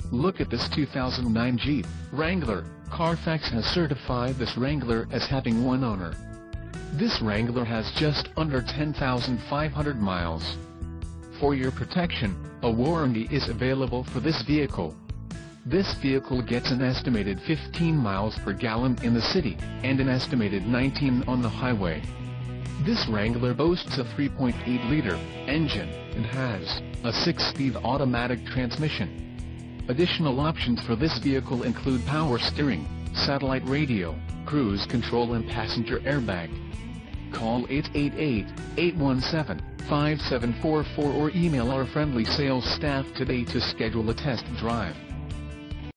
Look at this 2009 Jeep Wrangler. Carfax has certified this Wrangler as having one owner. This Wrangler has just under 10,500 miles. For your protection, a warranty is available for this vehicle. This vehicle gets an estimated 15 miles per gallon in the city, and an estimated 19 on the highway. This Wrangler boasts a 3.8-liter engine, and has a 6-speed automatic transmission. Additional options for this vehicle include power steering, satellite radio, cruise control and passenger airbag. Call 888-817-5744 or email our friendly sales staff today to schedule a test drive.